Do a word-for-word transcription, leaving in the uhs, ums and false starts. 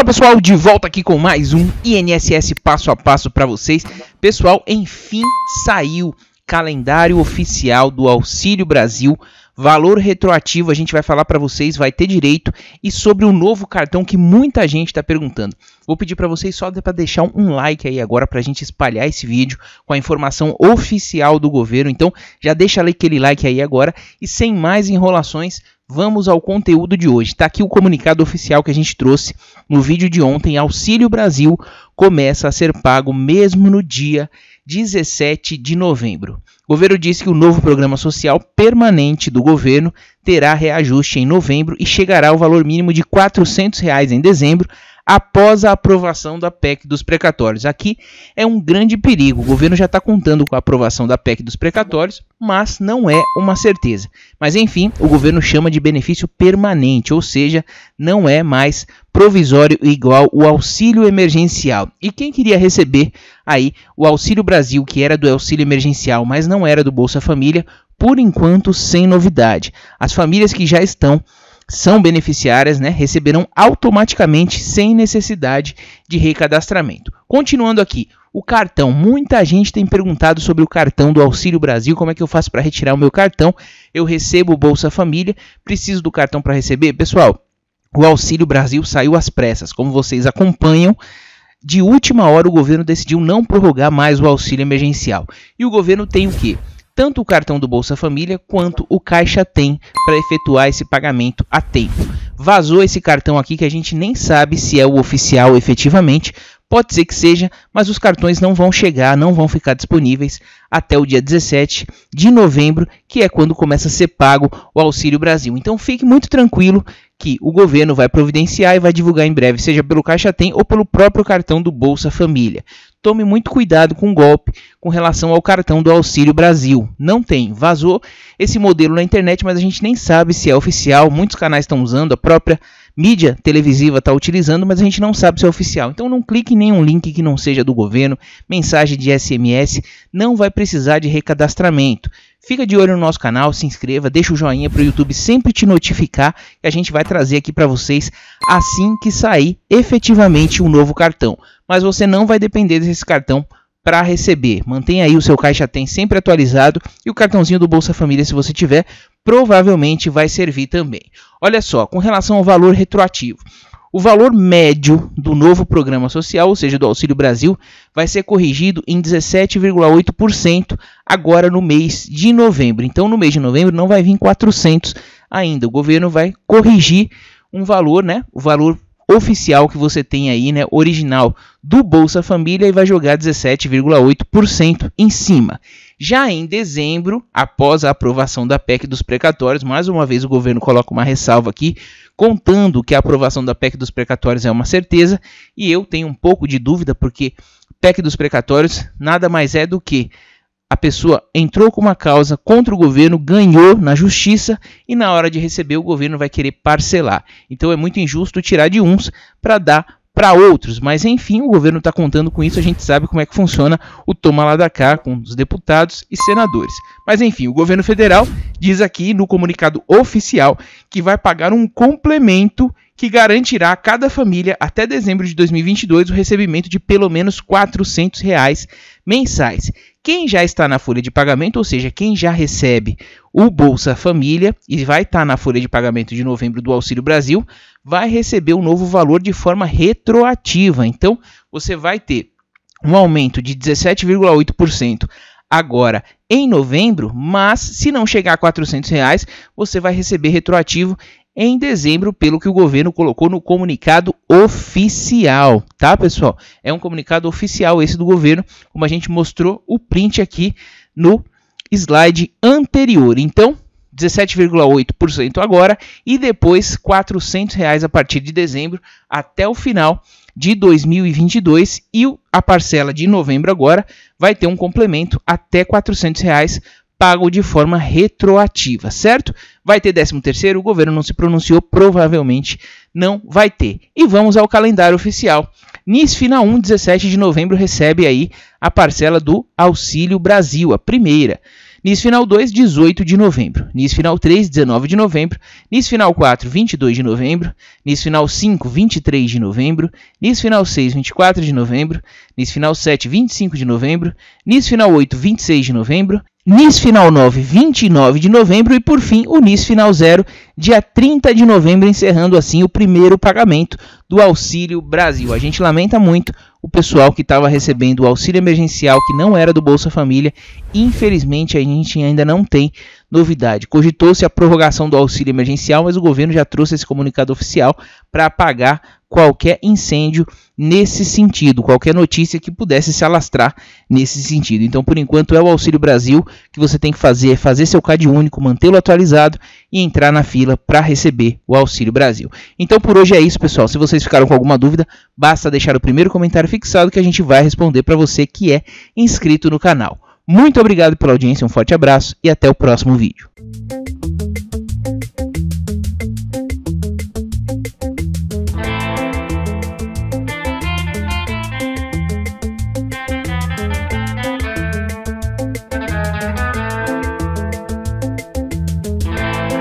Fala pessoal, de volta aqui com mais um I N S S passo a passo para vocês. Pessoal, enfim saiu calendário oficial do Auxílio Brasil, valor retroativo, a gente vai falar para vocês, vai ter direito, e sobre o novo cartão que muita gente está perguntando. Vou pedir para vocês só para deixar um like aí agora para a gente espalhar esse vídeo com a informação oficial do governo. Então já deixa aquele like aí agora e sem mais enrolações, vamos ao conteúdo de hoje. Está aqui o comunicado oficial que a gente trouxe no vídeo de ontem. Auxílio Brasil começa a ser pago mesmo no dia dezessete de novembro. O governo disse que o novo programa social permanente do governo terá reajuste em novembro e chegará ao valor mínimo de quatrocentos reais em dezembro, após a aprovação da P E C dos precatórios. Aqui é um grande perigo. O governo já está contando com a aprovação da P E C dos precatórios, mas não é uma certeza. Mas enfim, o governo chama de benefício permanente, ou seja, não é mais provisório igual o auxílio emergencial. E quem queria receber aí o Auxílio Brasil, que era do auxílio emergencial, mas não era do Bolsa Família, por enquanto sem novidade. As famílias que já estão são beneficiárias, né, receberão automaticamente sem necessidade de recadastramento. Continuando aqui, o cartão. Muita gente tem perguntado sobre o cartão do Auxílio Brasil, como é que eu faço para retirar o meu cartão? Eu recebo o Bolsa Família, preciso do cartão para receber? Pessoal, o Auxílio Brasil saiu às pressas, como vocês acompanham. De última hora o governo decidiu não prorrogar mais o auxílio emergencial. E o governo tem o quê? Tanto o cartão do Bolsa Família quanto o Caixa Tem para efetuar esse pagamento a tempo. Vazou esse cartão aqui que a gente nem sabe se é o oficial efetivamente, pode ser que seja, mas os cartões não vão chegar, não vão ficar disponíveis até o dia dezessete de novembro, que é quando começa a ser pago o Auxílio Brasil. Então fique muito tranquilo que o governo vai providenciar e vai divulgar em breve, seja pelo Caixa Tem ou pelo próprio cartão do Bolsa Família. Tome muito cuidado com o golpe com relação ao cartão do Auxílio Brasil. Não tem, vazou esse modelo na internet, mas a gente nem sabe se é oficial. Muitos canais estão usando, a própria mídia televisiva está utilizando, mas a gente não sabe se é oficial. Então não clique em nenhum link que não seja do governo, mensagem de S M S, não vai precisar de recadastramento. Fica de olho no nosso canal, se inscreva, deixa o joinha para o YouTube sempre te notificar que a gente vai trazer aqui para vocês assim que sair efetivamente um novo cartão. Mas você não vai depender desse cartão para receber. Mantenha aí o seu Caixa Tem sempre atualizado e o cartãozinho do Bolsa Família, se você tiver, provavelmente vai servir também. Olha só, com relação ao valor retroativo. O valor médio do novo programa social, ou seja, do Auxílio Brasil, vai ser corrigido em dezessete vírgula oito por cento agora no mês de novembro. Então, no mês de novembro não vai vir quatrocentos ainda. O governo vai corrigir um valor, né, o valor oficial que você tem aí, né, original do Bolsa Família, e vai jogar dezessete vírgula oito por cento em cima. Já em dezembro, após a aprovação da P E C dos precatórios, mais uma vez o governo coloca uma ressalva aqui, contando que a aprovação da P E C dos precatórios é uma certeza, e eu tenho um pouco de dúvida, porque P E C dos precatórios nada mais é do que a pessoa entrou com uma causa contra o governo, ganhou na justiça e na hora de receber o governo vai querer parcelar. Então é muito injusto tirar de uns para dar para outros, mas enfim, o governo está contando com isso, a gente sabe como é que funciona o toma lá da cá com os deputados e senadores. Mas enfim, o governo federal diz aqui no comunicado oficial que vai pagar um complemento que garantirá a cada família até dezembro de dois mil e vinte e dois o recebimento de pelo menos quatrocentos reais mensais. Quem já está na folha de pagamento, ou seja, quem já recebe o Bolsa Família e vai estar na folha de pagamento de novembro do Auxílio Brasil, vai receber o novo valor de forma retroativa. Então, você vai ter um aumento de dezessete vírgula oito por cento agora em novembro, mas se não chegar a quatrocentos reais, você vai receber retroativo em dezembro, pelo que o governo colocou no comunicado oficial, tá, pessoal? É um comunicado oficial esse do governo, como a gente mostrou o print aqui no slide anterior. Então, dezessete vírgula oito por cento agora e depois quatrocentos reais a partir de dezembro até o final de dois mil e vinte e dois, e a parcela de novembro agora vai ter um complemento até quatrocentos reais pago de forma retroativa, certo? Vai ter décimo terceiro, o governo não se pronunciou, provavelmente não vai ter. E vamos ao calendário oficial. Nisfina um, dezessete de novembro, recebe aí a parcela do Auxílio Brasil, a primeira. N I S final dois, dezoito de novembro. N I S final três, dezenove de novembro. N I S final quatro, vinte e dois de novembro. N I S final cinco, vinte e três de novembro. N I S final seis, vinte e quatro de novembro. N I S final sete, vinte e cinco de novembro. N I S final oito, vinte e seis de novembro. N I S final nove, vinte e nove de novembro. E por fim, o N I S final zero, dia trinta de novembro, encerrando assim o primeiro pagamento do Auxílio Brasil. A gente lamenta muito o pessoal que estava recebendo o auxílio emergencial que não era do Bolsa Família. Infelizmente, a gente ainda não tem novidade. Cogitou-se a prorrogação do auxílio emergencial, mas o governo já trouxe esse comunicado oficial para apagar qualquer incêndio nesse sentido, qualquer notícia que pudesse se alastrar nesse sentido. Então, por enquanto, é o Auxílio Brasil que você tem que fazer, é fazer seu C A D único, mantê-lo atualizado e entrar na fila para receber o Auxílio Brasil. Então, por hoje é isso, pessoal. Se vocês ficaram com alguma dúvida, basta deixar o primeiro comentário fixado que a gente vai responder para você que é inscrito no canal. Muito obrigado pela audiência, um forte abraço e até o próximo vídeo.